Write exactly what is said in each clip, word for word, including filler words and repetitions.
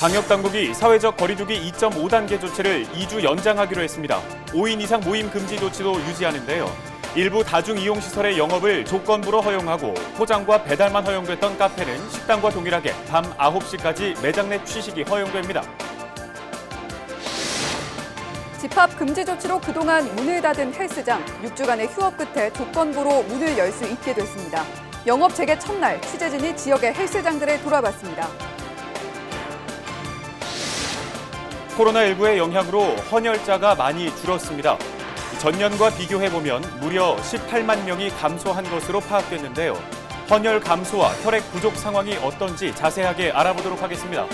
방역당국이 사회적 거리두기 이 점 오 단계 조치를 이 주 연장하기로 했습니다. 오 인 이상 모임 금지 조치도 유지하는데요. 일부 다중이용시설의 영업을 조건부로 허용하고 포장과 배달만 허용됐던 카페는 식당과 동일하게 밤 아홉 시까지 매장 내 취식이 허용됩니다. 집합 금지 조치로 그동안 문을 닫은 헬스장, 육 주간의 휴업 끝에 조건부로 문을 열 수 있게 됐습니다. 영업 재개 첫날, 취재진이 지역의 헬스장들에 돌아봤습니다. 코로나십구의 영향으로 헌혈자가 많이 줄었습니다. 전년과 비교해보면 무려 십팔만 명이 감소한 것으로 파악됐는데요. 헌혈 감소와 혈액 부족 상황이 어떤지 자세하게 알아보도록 하겠습니다.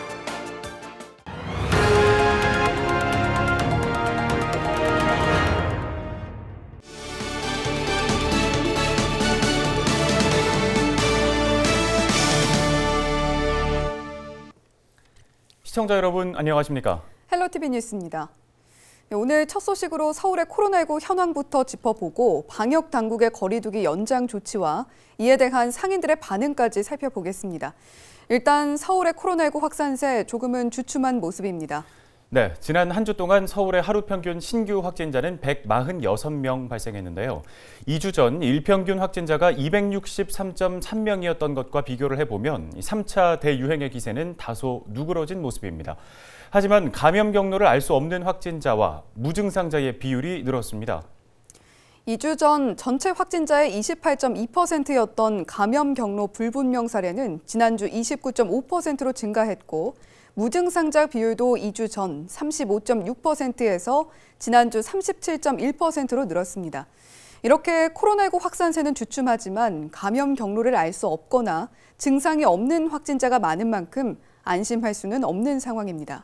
시청자 여러분 안녕하십니까? 헬로티비 뉴스입니다. 오늘 첫 소식으로 서울의 코로나십구 현황부터 짚어보고 방역 당국의 거리두기 연장 조치와 이에 대한 상인들의 반응까지 살펴보겠습니다. 일단 서울의 코로나십구 확산세 조금은 주춤한 모습입니다. 네, 지난 한 주 동안 서울의 하루 평균 신규 확진자는 백사십육 명 발생했는데요. 이 주 전 일평균 확진자가 이백육십삼 점 삼 명이었던 것과 비교를 해보면 삼 차 대유행의 기세는 다소 누그러진 모습입니다. 하지만 감염 경로를 알 수 없는 확진자와 무증상자의 비율이 늘었습니다. 이 주 전 전체 확진자의 이십팔 점 이 퍼센트였던 감염 경로 불분명 사례는 지난주 이십구 점 오 퍼센트로 증가했고 무증상자 비율도 이 주 전 삼십오 점 육 퍼센트에서 지난주 삼십칠 점 일 퍼센트로 늘었습니다. 이렇게 코로나십구 확산세는 주춤하지만 감염 경로를 알 수 없거나 증상이 없는 확진자가 많은 만큼 안심할 수는 없는 상황입니다.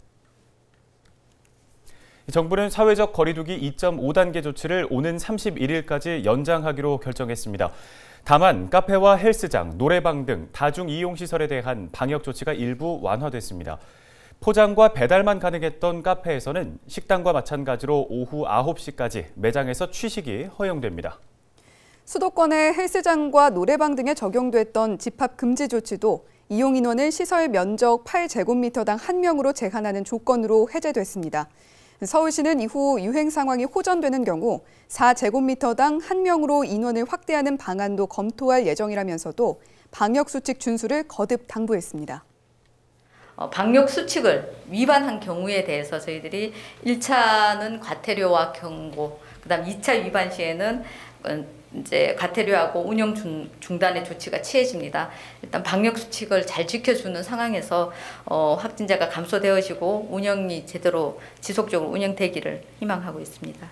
정부는 사회적 거리두기 이 점 오 단계 조치를 오는 삼십일 일까지 연장하기로 결정했습니다. 다만 카페와 헬스장, 노래방 등 다중이용시설에 대한 방역 조치가 일부 완화됐습니다. 포장과 배달만 가능했던 카페에서는 식당과 마찬가지로 오후 아홉 시까지 매장에서 취식이 허용됩니다. 수도권의 헬스장과 노래방 등에 적용됐던 집합 금지 조치도 이용 인원을 시설 면적 팔 제곱미터당 한 명으로 제한하는 조건으로 해제됐습니다. 서울시는 이후 유행 상황이 호전되는 경우 사 제곱미터당 한 명으로 인원을 확대하는 방안도 검토할 예정이라면서도 방역수칙 준수를 거듭 당부했습니다. 어, 방역수칙을 위반한 경우에 대해서 저희들이 일 차는 과태료와 경고, 그다음 이 차 위반 시에는 이제 과태료하고 운영 중, 중단의 조치가 취해집니다. 일단 방역 수칙을 잘 지켜주는 상황에서 어, 확진자가 감소되어지고 운영이 제대로 지속적으로 운영되기를 희망하고 있습니다.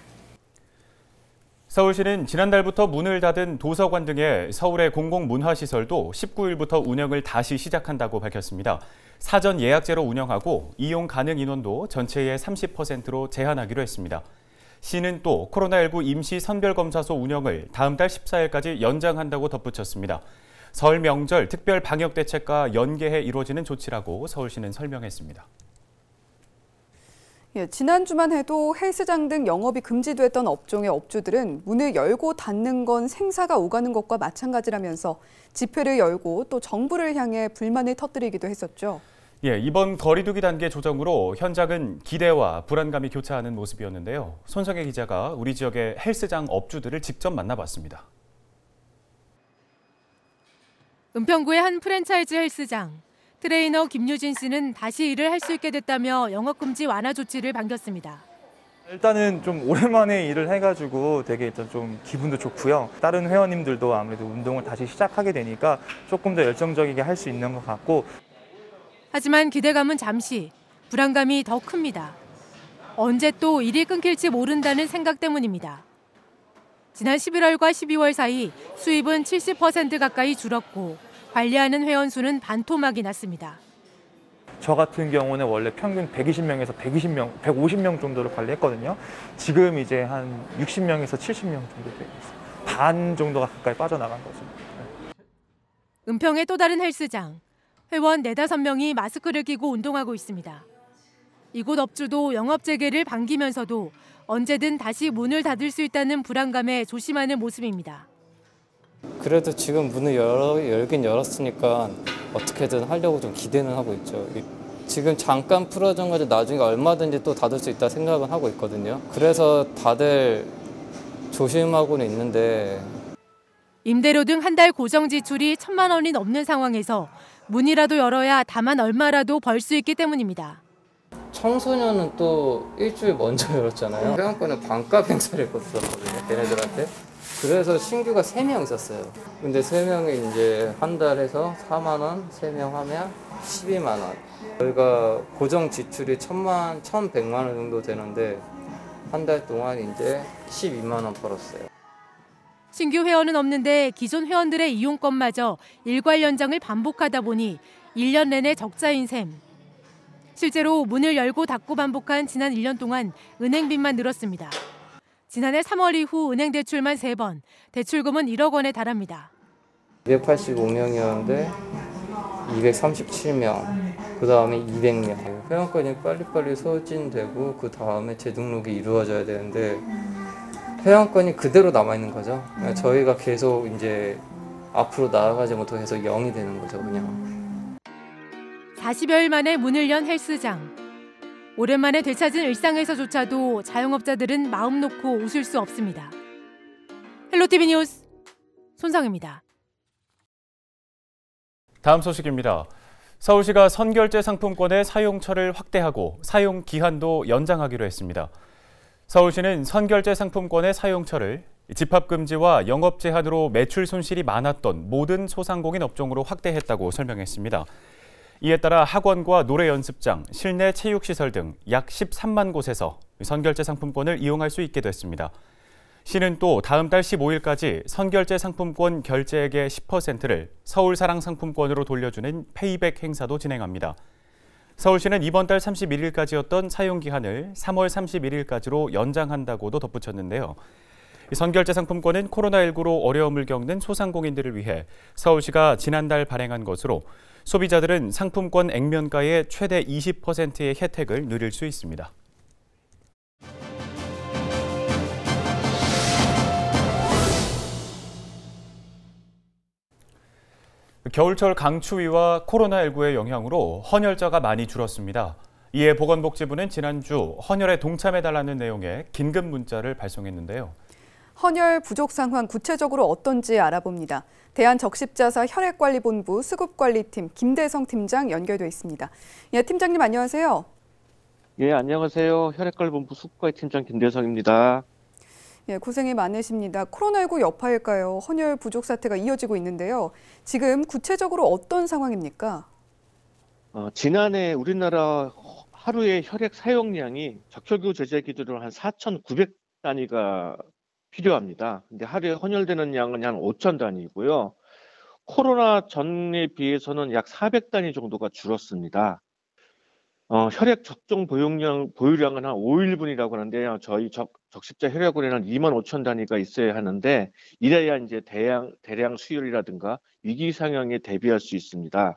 서울시는 지난달부터 문을 닫은 도서관 등의 서울의 공공문화시설도 십구 일부터 운영을 다시 시작한다고 밝혔습니다. 사전 예약제로 운영하고 이용 가능 인원도 전체의 삼십 퍼센트로 제한하기로 했습니다. 시는 또 코로나십구 임시 선별검사소 운영을 다음 달 십사 일까지 연장한다고 덧붙였습니다. 설 명절 특별 방역대책과 연계해 이루어지는 조치라고 서울시는 설명했습니다. 예, 지난주만 해도 헬스장 등 영업이 금지됐던 업종의 업주들은 문을 열고 닫는 건 생사가 오가는 것과 마찬가지라면서 집회를 열고 또 정부를 향해 불만을 터뜨리기도 했었죠. 예, 이번 거리두기 단계 조정으로 현장은 기대와 불안감이 교차하는 모습이었는데요. 손석희 기자가 우리 지역의 헬스장 업주들을 직접 만나봤습니다. 은평구의 한 프랜차이즈 헬스장. 트레이너 김유진 씨는 다시 일을 할 수 있게 됐다며 영업금지 완화 조치를 반겼습니다. 일단은 좀 오랜만에 일을 해가지고 되게 일단 좀 기분도 좋고요. 다른 회원님들도 아무래도 운동을 다시 시작하게 되니까 조금 더 열정적이게 할 수 있는 것 같고. 하지만 기대감은 잠시, 불안감이 더 큽니다. 언제 또 일이 끊길지 모른다는 생각 때문입니다. 지난 십일월과 십이월 사이 수입은 칠십 퍼센트 가까이 줄었고 관리하는 회원 수는 반토막이 났습니다. 저 같은 경우는 원래 평균 백이십 명에서 백이십 명, 백오십 명 정도를 관리했거든요. 지금 이제 한 육십 명에서 칠십 명 정도 되고 있어요. 반 정도가 가까이 빠져나간 거죠. 네. 은평의 또 다른 헬스장. 회원 네다섯 명이 마스크를 끼고 운동하고 있습니다. 이곳 업주도 영업 재개를 반기면서도 언제든 다시 문을 닫을 수 있다는 불안감에 조심하는 모습입니다. 그래도 지금 문을 열어, 열긴 열었으니까 어떻게든 하려고 좀 기대는 하고 있죠. 지금 잠깐 풀어준 거지 나중에 얼마든지 또 닫을 수 있다 생각은 하고 있거든요. 그래서 다들 조심하고는 있는데 임대료 등 한 달 고정 지출이 천만 원이 넘는 상황에서 문이라도 열어야 다만 얼마라도 벌 수 있기 때문입니다. 청소년은 또 일주일 먼저 열었잖아요. 회원권은 반값 행사를 했었거든요, 걔네들한테. 그래서 신규가 세 명 있었어요. 근데 세 명이 이제 한 달에서 사만 원, 세 명 하면 십이만 원. 저희가 고정 지출이 천만, 천백만 원 정도 되는데 한 달 동안 이제 십이만 원 벌었어요. 신규 회원은 없는데 기존 회원들의 이용권마저 일괄 연장을 반복하다 보니 일 년 내내 적자인 셈. 실제로 문을 열고 닫고 반복한 지난 일 년 동안 은행빚만 늘었습니다. 지난해 삼월 이후 은행 대출만 세 번, 대출금은 일억 원에 달합니다. 이백팔십오 명이었는데 이백삼십칠 명, 그 다음에 이백 명. 회원권이 빨리빨리 소진되고 그 다음에 재등록이 이루어져야 되는데 회원권이 그대로 남아있는 거죠. 저희가 계속 이제 앞으로 나아가지 못해서 영이 되는 거죠, 그냥. 사십여일 만에 문을 연 헬스장. 오랜만에 되찾은 일상에서조차도 자영업자들은 마음 놓고 웃을 수 없습니다. 헬로티비 뉴스 손상입니다. 다음 소식입니다. 서울시가 선결제 상품권의 사용처를 확대하고 사용 기한도 연장하기로 했습니다. 서울시는 선결제 상품권의 사용처를 집합금지와 영업 제한으로 매출 손실이 많았던 모든 소상공인 업종으로 확대했다고 설명했습니다. 이에 따라 학원과 노래 연습장, 실내 체육시설 등 약 십삼만 곳에서 선결제 상품권을 이용할 수 있게 됐습니다. 시는 또 다음 달 십오일까지 선결제 상품권 결제액의 십 퍼센트를 서울사랑 상품권으로 돌려주는 페이백 행사도 진행합니다. 서울시는 이번 달 삼십일일까지였던 사용기한을 삼월 삼십일일까지로 연장한다고도 덧붙였는데요. 선결제 상품권은 코로나십구로 어려움을 겪는 소상공인들을 위해 서울시가 지난달 발행한 것으로 소비자들은 상품권 액면가의 최대 이십 퍼센트의 혜택을 누릴 수 있습니다. 겨울철 강추위와 코로나십구의 영향으로 헌혈자가 많이 줄었습니다. 이에 보건복지부는 지난주 헌혈에 동참해달라는 내용의 긴급 문자를 발송했는데요. 헌혈 부족 상황 구체적으로 어떤지 알아봅니다. 대한적십자사 혈액관리본부 수급관리팀 김대성 팀장 연결돼 있습니다. 예, 팀장님 안녕하세요. 예, 안녕하세요. 혈액관리본부 수급관리팀장 김대성입니다. 예, 고생이 많으십니다. 코로나십구 여파일까요? 헌혈 부족 사태가 이어지고 있는데요. 지금 구체적으로 어떤 상황입니까? 어, 지난해 우리나라 하루의 혈액 사용량이 적혈구 제재 기준으로 한 사천구백 단위가 필요합니다. 근데 하루에 헌혈되는 양은 한 오천 단위고요. 코로나 전에 비해서는 약 사백 단위 정도가 줄었습니다. 어, 혈액 적정 보용량, 보유량은 한 오 일분이라고 하는데요. 저희 적, 적십자 혈액원에는 이만 오천 단위가 있어야 하는데 이래야 이제 대량, 대량 수혈이라든가 위기 상황에 대비할 수 있습니다.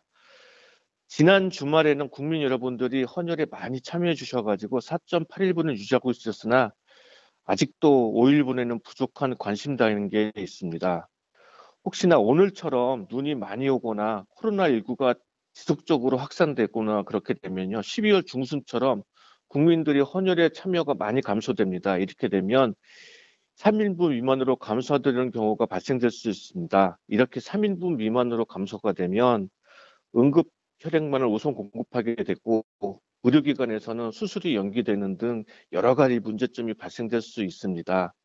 지난 주말에는 국민 여러분들이 헌혈에 많이 참여해 주셔가지고 사 점 팔 일분을 유지하고 있었으나 아직도 오 일분에는 부족한 관심다는 게 있습니다. 혹시나 오늘처럼 눈이 많이 오거나 코로나십구가 지속적으로 확산되거나 그렇게 되면요. 십이월 중순처럼 국민들이 헌혈에 참여가 많이 감소됩니다. 이렇게 되면 삼 인분 미만으로 감소되는 경우가 발생될 수 있습니다. 이렇게 삼 인분 미만으로 감소가 되면 응급 혈액만을 우선 공급하게 되고 의료기관에서는 수술이 연기되는 등 여러 가지 문제점이 발생될 수 있습니다.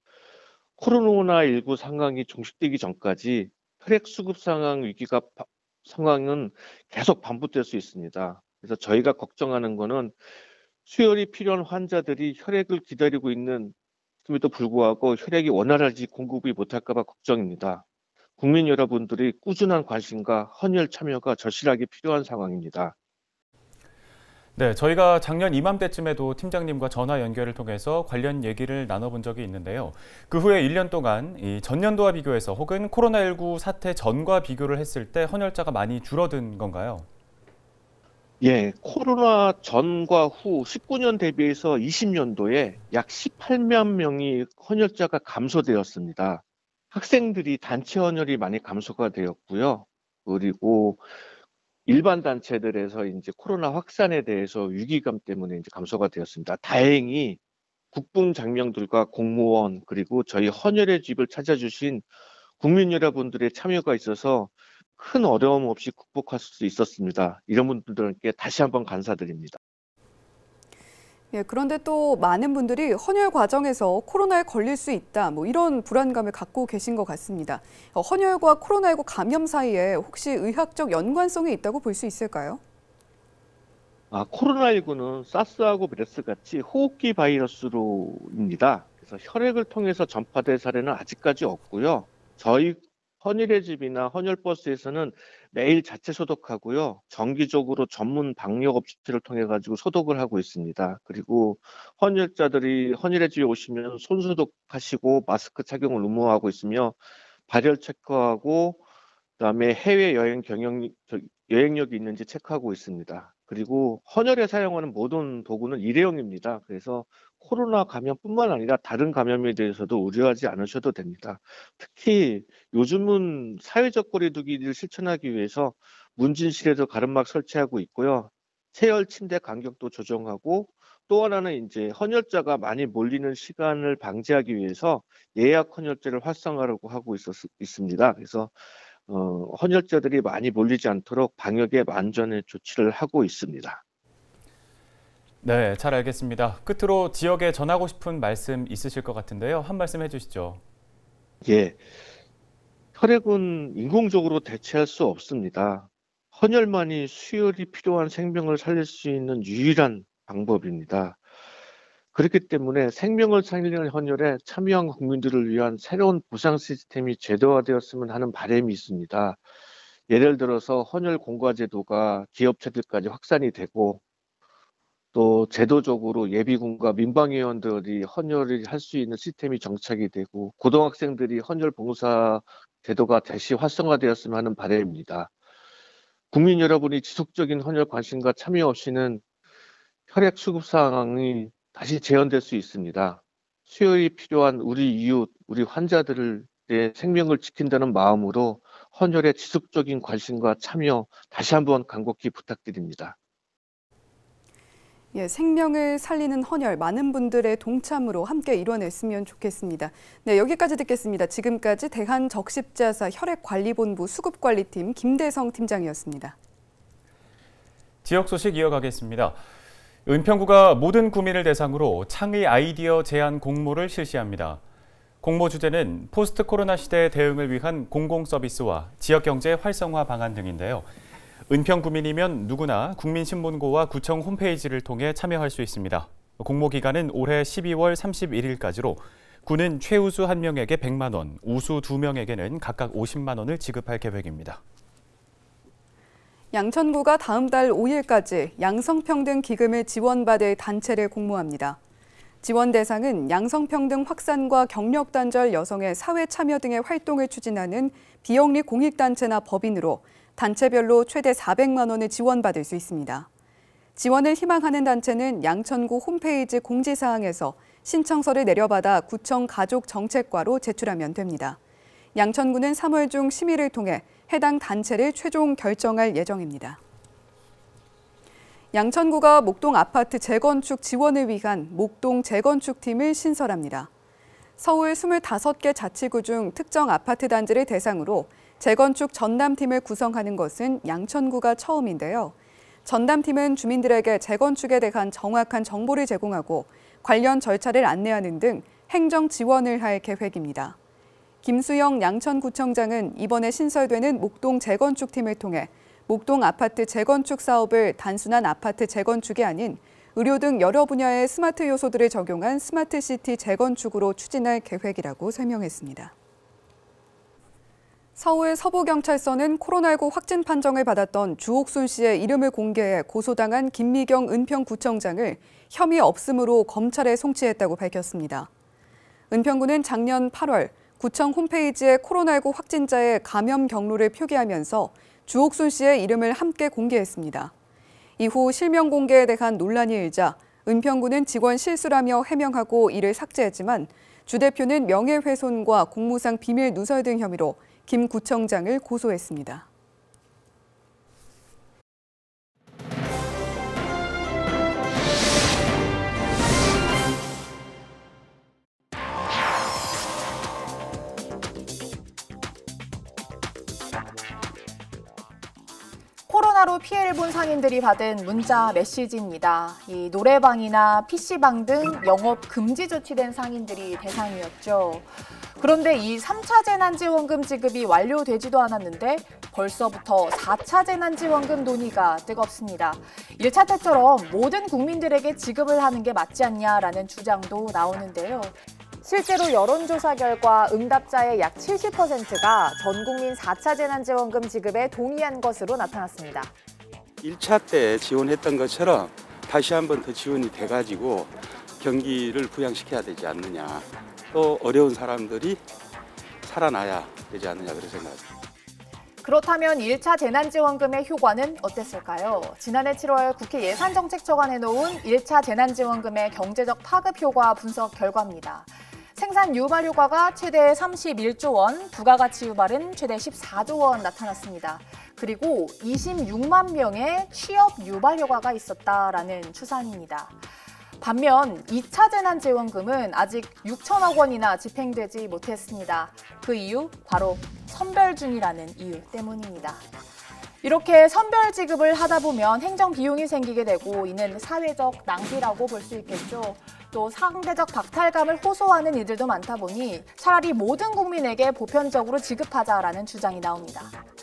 코로나십구 상황이 종식되기 전까지 혈액 수급 상황 위기가 상황은 계속 반복될 수 있습니다. 그래서 저희가 걱정하는 거는 수혈이 필요한 환자들이 혈액을 기다리고 있는 럼에도 불구하고 혈액이 원활하게 공급이 못할까 봐 걱정입니다. 국민 여러분들이 꾸준한 관심과 헌혈 참여가 절실하게 필요한 상황입니다. 네, 저희가 작년 이맘때쯤에도 팀장님과 전화 연결을 통해서 관련 얘기를 나눠본 적이 있는데요. 그 후에 일 년 동안 이 전년도와 비교해서 혹은 코로나십구 사태 전과 비교를 했을 때 헌혈자가 많이 줄어든 건가요? 예, 코로나 전과 후 십구 년 대비해서 이십 년도에 약 십팔만 명이 헌혈자가 감소되었습니다. 학생들이 단체 헌혈이 많이 감소가 되었고요. 그리고 일반 단체들에서 이제 코로나 확산에 대해서 위기감 때문에 이제 감소가 되었습니다. 다행히 국분 장병들과 공무원 그리고 저희 헌혈의 집을 찾아주신 국민 여러분들의 참여가 있어서 큰 어려움 없이 극복할 수 있었습니다. 이런 분들께 다시 한번 감사드립니다. 예, 그런데 또 많은 분들이 헌혈 과정에서 코로나에 걸릴 수 있다, 뭐 이런 불안감을 갖고 계신 것 같습니다. 어, 헌혈과 코로나십구 감염 사이에 혹시 의학적 연관성이 있다고 볼 수 있을까요? 아, 코로나십구는 사스하고 메르스 같이 호흡기 바이러스로입니다. 그래서 혈액을 통해서 전파될 사례는 아직까지 없고요. 저희 헌혈의 집이나 헌혈버스에서는 매일 자체 소독하고요. 정기적으로 전문 방역 업체를 통해 가지고 소독을 하고 있습니다. 그리고 헌혈자들이 헌혈의 집에 오시면 손 소독하시고 마스크 착용을 의무화하고 있으며 발열 체크하고 그다음에 해외 여행 경영 여행력이 있는지 체크하고 있습니다. 그리고 헌혈에 사용하는 모든 도구는 일회용입니다. 그래서 코로나 감염뿐만 아니라 다른 감염에 대해서도 우려하지 않으셔도 됩니다. 특히 요즘은 사회적 거리 두기를 실천하기 위해서 문진실에도 가름막 설치하고 있고요. 체열 침대 간격도 조정하고 또 하나는 이제 헌혈자가 많이 몰리는 시간을 방지하기 위해서 예약 헌혈제를 활성화하려고 하고 있었, 있습니다. 그래서 어, 헌혈자들이 많이 몰리지 않도록 방역에 만전의 조치를 하고 있습니다. 네, 잘 알겠습니다. 끝으로 지역에 전하고 싶은 말씀 있으실 것 같은데요. 한 말씀 해주시죠. 예, 혈액은 인공적으로 대체할 수 없습니다. 헌혈만이 수혈이 필요한 생명을 살릴 수 있는 유일한 방법입니다. 그렇기 때문에 생명을 살리는 헌혈에 참여한 국민들을 위한 새로운 보상 시스템이 제도화되었으면 하는 바람이 있습니다. 예를 들어서 헌혈 공과 제도가 기업체들까지 확산이 되고 또 제도적으로 예비군과 민방위원들이 헌혈을 할 수 있는 시스템이 정착이 되고 고등학생들이 헌혈 봉사 제도가 다시 활성화되었으면 하는 바람입니다. 국민 여러분이 지속적인 헌혈 관심과 참여 없이는 혈액 수급 상황이 다시 재현될 수 있습니다. 수혈이 필요한 우리 이웃, 우리 환자들의 생명을 지킨다는 마음으로 헌혈에 지속적인 관심과 참여 다시 한번 간곡히 부탁드립니다. 예, 생명을 살리는 헌혈, 많은 분들의 동참으로 함께 이뤄냈으면 좋겠습니다. 네, 여기까지 듣겠습니다. 지금까지 대한적십자사 혈액관리본부 수급관리팀 김대성 팀장이었습니다. 지역 소식 이어가겠습니다. 은평구가 모든 구민을 대상으로 창의 아이디어 제안 공모를 실시합니다. 공모 주제는 포스트 코로나 시대 대응을 위한 공공서비스와 지역경제 활성화 방안 등인데요. 은평 구민이면 누구나 국민신문고와 구청 홈페이지를 통해 참여할 수 있습니다. 공모 기간은 올해 십이월 삼십일일까지로 구는 최우수 한 명에게 백만 원, 우수 두 명에게는 각각 오십만 원을 지급할 계획입니다. 양천구가 다음 달 오일까지 양성평등 기금을 지원받을 단체를 공모합니다. 지원 대상은 양성평등 확산과 경력 단절 여성의 사회 참여 등의 활동을 추진하는 비영리 공익단체나 법인으로 단체별로 최대 사백만 원을 지원받을 수 있습니다. 지원을 희망하는 단체는 양천구 홈페이지 공지사항에서 신청서를 내려받아 구청 가족정책과로 제출하면 됩니다. 양천구는 삼월 중 심의를 통해 해당 단체를 최종 결정할 예정입니다. 양천구가 목동 아파트 재건축 지원을 위한 목동 재건축팀을 신설합니다. 서울 스물다섯 개 자치구 중 특정 아파트 단지를 대상으로 재건축 전담팀을 구성하는 것은 양천구가 처음인데요. 전담팀은 주민들에게 재건축에 대한 정확한 정보를 제공하고 관련 절차를 안내하는 등 행정 지원을 할 계획입니다. 김수영 양천구청장은 이번에 신설되는 목동 재건축팀을 통해 목동 아파트 재건축 사업을 단순한 아파트 재건축이 아닌 의료 등 여러 분야의 스마트 요소들을 적용한 스마트시티 재건축으로 추진할 계획이라고 설명했습니다. 서울 서부경찰서는 코로나십구 확진 판정을 받았던 주옥순 씨의 이름을 공개해 고소당한 김미경 은평구청장을 혐의 없음으로 검찰에 송치했다고 밝혔습니다. 은평구는 작년 팔월 구청 홈페이지에 코로나십구 확진자의 감염 경로를 표기하면서 주옥순 씨의 이름을 함께 공개했습니다. 이후 실명 공개에 대한 논란이 일자 은평구는 직원 실수라며 해명하고 이를 삭제했지만 주 대표는 명예훼손과 공무상 비밀 누설 등 혐의로 김 구청장을 고소했습니다. 코로나로 피해를 본 상인들이 받은 문자 메시지입니다. 이 노래방이나 피시방 등 영업 금지 조치된 상인들이 대상이었죠. 그런데 이 삼 차 재난지원금 지급이 완료되지도 않았는데 벌써부터 사 차 재난지원금 논의가 뜨겁습니다. 일 차 때처럼 모든 국민들에게 지급을 하는 게 맞지 않냐라는 주장도 나오는데요. 실제로 여론조사 결과 응답자의 약 칠십 퍼센트가 전 국민 사 차 재난지원금 지급에 동의한 것으로 나타났습니다. 일 차 때 지원했던 것처럼 다시 한 번 더 지원이 돼가지고 경기를 부양시켜야 되지 않느냐. 또 어려운 사람들이 살아나야 되지 않느냐 그런 생각입니다. 그렇다면 일 차 재난지원금의 효과는 어땠을까요? 지난해 칠월 국회 예산정책처가 내놓은 일 차 재난지원금의 경제적 파급 효과 분석 결과입니다. 생산 유발 효과가 최대 삼십일조 원, 부가가치 유발은 최대 십사조 원 나타났습니다. 그리고 이십육만 명의 취업 유발 효과가 있었다라는 추산입니다. 반면 이 차 재난지원금은 아직 육천억 원이나 집행되지 못했습니다. 그 이유 바로 선별 중이라는 이유 때문입니다. 이렇게 선별 지급을 하다 보면 행정 비용이 생기게 되고 이는 사회적 낭비라고 볼 수 있겠죠. 또 상대적 박탈감을 호소하는 이들도 많다 보니 차라리 모든 국민에게 보편적으로 지급하자라는 주장이 나옵니다.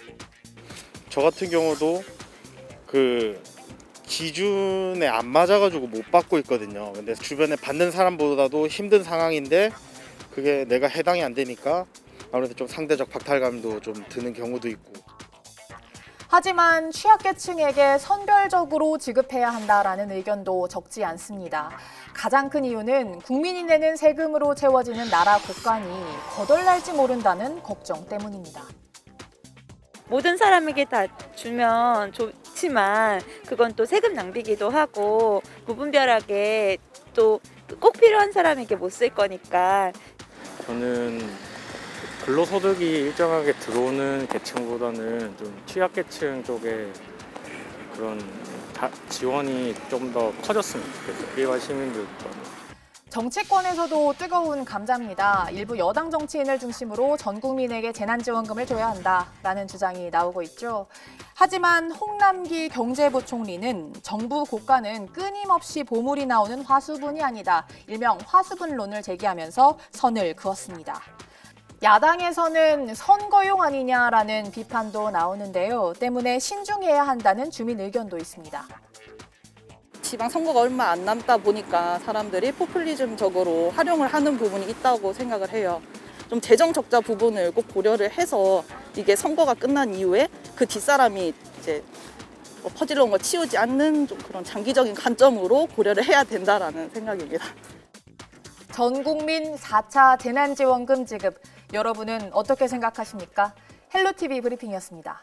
저 같은 경우도 그 기준에 안 맞아가지고 못 받고 있거든요. 근데 주변에 받는 사람보다도 힘든 상황인데 그게 내가 해당이 안 되니까 아무래도 좀 상대적 박탈감도 좀 드는 경우도 있고. 하지만 취약계층에게 선별적으로 지급해야 한다라는 의견도 적지 않습니다. 가장 큰 이유는 국민이 내는 세금으로 채워지는 나라 곳간이 거덜날지 모른다는 걱정 때문입니다. 모든 사람에게 다 주면 좋지만 그건 또 세금 낭비기도 하고 무분별하게 또 꼭 필요한 사람에게 못 쓸 거니까. 저는 근로소득이 일정하게 들어오는 계층보다는 좀 취약계층 쪽에 그런 다, 지원이 좀 더 커졌으면 좋겠어요. 일반 시민들도. 정치권에서도 뜨거운 감자입니다. 일부 여당 정치인을 중심으로 전 국민에게 재난지원금을 줘야 한다라는 주장이 나오고 있죠. 하지만 홍남기 경제부총리는 정부 고가는 끊임없이 보물이 나오는 화수분이 아니다. 일명 화수분론을 제기하면서 선을 그었습니다. 야당에서는 선거용 아니냐라는 비판도 나오는데요. 때문에 신중해야 한다는 주민 의견도 있습니다. 지방선거가 얼마 안 남다 보니까 사람들이 포퓰리즘적으로 활용을 하는 부분이 있다고 생각을 해요. 좀 재정 적자 부분을 꼭 고려를 해서 이게 선거가 끝난 이후에 그 뒷사람이 이제 퍼질러 온 거 치우지 않는 좀 그런 장기적인 관점으로 고려를 해야 된다라는 생각입니다. 전 국민 사 차 재난지원금 지급, 여러분은 어떻게 생각하십니까? 헬로티비 브리핑이었습니다.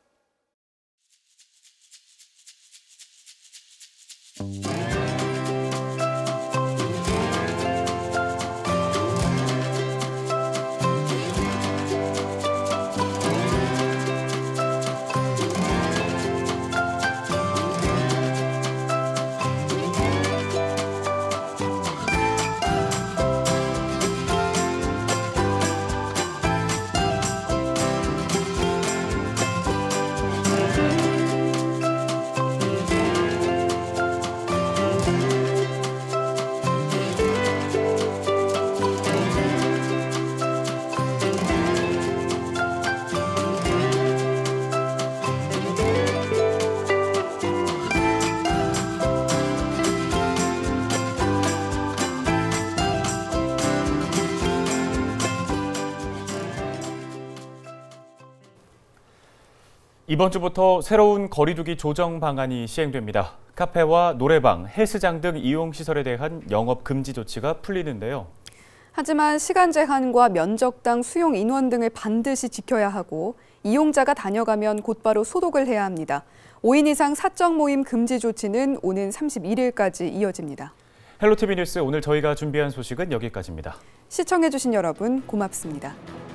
이번 주부터 새로운 거리두기 조정 방안이 시행됩니다. 카페와 노래방, 헬스장 등 이용시설에 대한 영업 금지 조치가 풀리는데요. 하지만 시간 제한과 면적당 수용 인원 등을 반드시 지켜야 하고 이용자가 다녀가면 곧바로 소독을 해야 합니다. 오 인 이상 사적 모임 금지 조치는 오는 삼십일일까지 이어집니다. 헬로티비 뉴스 오늘 저희가 준비한 소식은 여기까지입니다. 시청해주신 여러분 고맙습니다.